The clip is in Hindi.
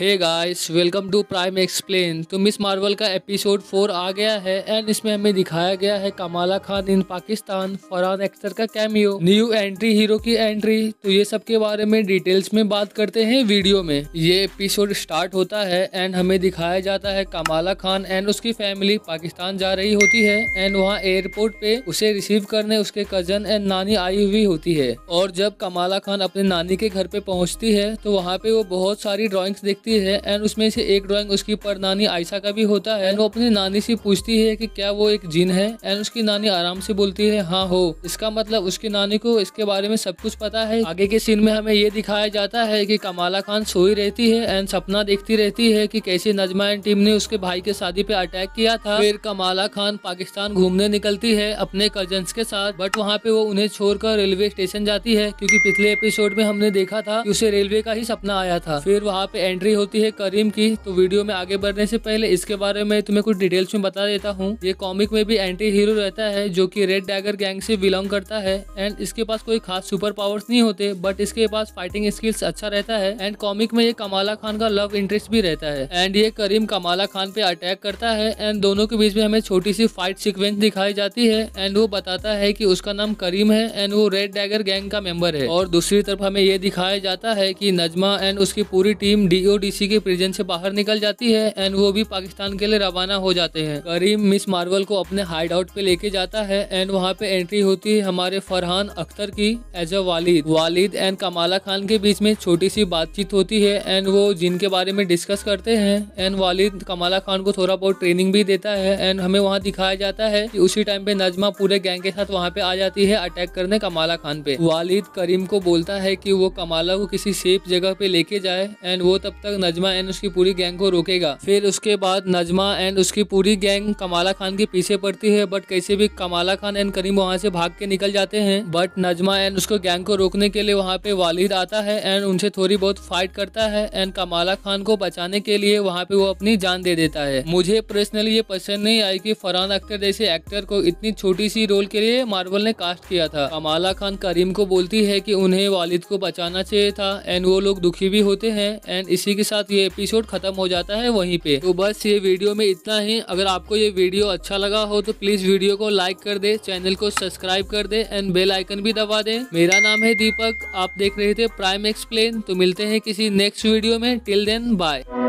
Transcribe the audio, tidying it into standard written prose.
Hey guys, welcome to Prime Explain. तो मिस मार्वल का एपिसोड 4 आ गया है एंड इसमें हमें दिखाया गया है कमाला खान इन पाकिस्तान, फरहान अख्तर का कैमियो, न्यू एंट्री, हीरो की एंट्री। तो ये सब के बारे में डिटेल्स में बात करते हैं वीडियो में। ये एपिसोड स्टार्ट होता है एंड हमें दिखाया जाता है कमाला खान एंड उसकी फैमिली पाकिस्तान जा रही होती है एंड वहाँ एयरपोर्ट पे उसे रिसीव करने उसके कजन एंड नानी आई हुई होती है। और जब कमाला खान अपने नानी के घर पे पहुँचती है तो वहाँ पे वो बहुत सारी ड्राइंग्स देखती है एंड उसमें से एक ड्राइंग उसकी परनानी आयशा का भी होता है एंड वो अपनी नानी से पूछती है कि क्या वो एक जिन है एंड उसकी नानी आराम से बोलती है हाँ हो। इसका मतलब उसकी नानी को इसके बारे में सब कुछ पता है। आगे के सीन में हमें ये दिखाया जाता है कि कमाला खान सोई रहती है एंड सपना देखती रहती है कि कैसे नजमा एंड टीम ने उसके भाई के शादी पे अटैक किया था। फिर कमाला खान पाकिस्तान घूमने निकलती है अपने कजन्स के साथ, बट वहाँ पे वो उन्हें छोड़कर रेलवे स्टेशन जाती है क्योंकि पिछले एपिसोड में हमने देखा था कि उसे रेलवे का ही सपना आया था। फिर वहाँ पे एंट्री होती है करीम की। तो वीडियो में आगे बढ़ने से पहले इसके बारे में तुम्हें कुछ डिटेल्स में बता देता हूँ। ये कॉमिक में भी एंटी हीरो रहता है जो कि रेड डैगर गैंग से बिलोंग करता है एंड इसके पास कोई खास सुपर पावर्स नहीं होते, बट इसके पास फाइटिंग स्किल्स अच्छा रहता है एंड कॉमिक में ये कमाला खान का लव इंटरेस्ट भी रहता है एंड ये करीम कमाला खान पे अटैक करता है एंड दोनों के बीच में हमें छोटी सी फाइट सीक्वेंस दिखाई जाती है एंड वो बताता है कि उसका नाम करीम है एंड वो रेड डैगर गैंग का मेंबर है। और दूसरी तरफ हमें ये दिखाया जाता है कि नजमा एंड उसकी पूरी टीम DODC के प्रिजन से बाहर निकल जाती है एंड वो भी पाकिस्तान के लिए रवाना हो जाते हैं। करीम मिस मार्वल को अपने हाइड आउट पे लेके जाता है एंड वहाँ पे एंट्री होती है हमारे फरहान अख्तर की एज अ वालिद एंड कमाला खान के बीच में छोटी सी बातचीत होती है एंड वो जिनके बारे में डिस्कस करते हैं एंड वालिद कमाला खान को थोड़ा बहुत ट्रेनिंग भी देता है एंड हमें वहाँ दिखाया जाता है कि उसी टाइम पे नजमा पूरे गैंग के साथ वहाँ पे आ जाती है अटैक करने कमाला खान पे। वालिद करीम को बोलता है कि वो कमाला को किसी सेफ जगह पे लेके जाए एंड वो तब तक नजमा एंड उसकी पूरी गैंग को रोकेगा। फिर उसके बाद नजमा एंड उसकी पूरी गैंग कमाला खान के पीछे पड़ती है, बट कैसे भी कमाला खान एंड करीम वहाँ से भाग के निकल जाते हैं। बट नजमा एंड उसको गैंग को रोकने के लिए वहाँ पे वालिद आता है एंड उनसे थोड़ी बहुत फाइट करता है एंड कमाला खान को बचाने के लिए वहाँ पे वो अपनी जान दे देता है। मुझे पर्सनली ये पसंद नहीं आई कि फरहान अख्तर जैसे एक्टर को इतनी छोटी सी रोल के लिए मार्वल ने कास्ट किया था। कमाला खान करीम को बोलती है कि उन्हें वालिद को बचाना चाहिए था एंड वो लोग दुखी भी होते हैं एंड इसी के साथ ये एपिसोड खत्म हो जाता है वहीं पे। तो बस ये वीडियो में इतना ही। अगर आपको ये वीडियो अच्छा लगा हो तो प्लीज वीडियो को लाइक कर दे, चैनल को सब्सक्राइब कर दे एंड बेल आइकन भी दबा दे। मेरा नाम है दीपक, आप देख रहे थे प्राइम एक्सप्लेन। तो मिलते हैं किसी नेक्स्ट वीडियो में। Till then bye.